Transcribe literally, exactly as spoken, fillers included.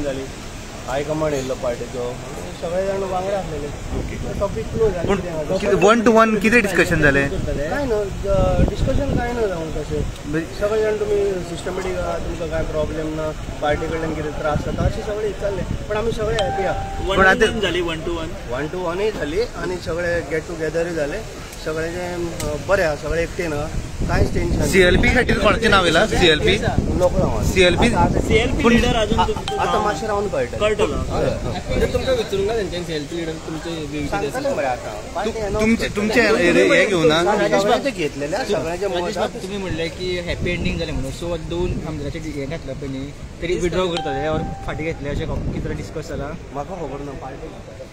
जाली हायकमांड येयल्लो पार्टीचो सगळे जाण वांगडा आसलेले टॉपिक क्लोज जालें वन टू वन कितें डिस्कशन जालें काय न्हू डिस्कशन काय ना जावन तशें सगळे जाण तुमी सिस्टमॅटीक आहा तुमकां काय प्रॉब्लेम ना पार्टी कडल्यान कितें त्रास जाता अशें सगळे विचारले पण आमी सगळे हॅपी आहा पण आतां झाली one two one one two वनूय जाली आनी सगळे गेट टुगेदरूय जाले सगळ्यांचे बरे आहा सगळे एकटेन आहा कांयच टेन्शन सीएलपी खातीर कोणाचें नांव येयलां CLP local CLP CLP leader अजून आतां मातशें रावन कळटा कळटलो तुमकां विचारूंक ना तेंच्यानी सीएलपी लिडर तुमचे सांगतले मरे आतां तुमचे तुमचे हे घेवन राजेश घेतलेले सगळ्यांचे मत तुम्ही म्हणले की हॅपी एंडिंग जालें म्हणून सो दोन आमदाराचे हे घातला पयलीं तरी विड्रॉ करतले फाटी घेतले अशें कितें डिस्कस जाला म्हाका खबर ना पार्टी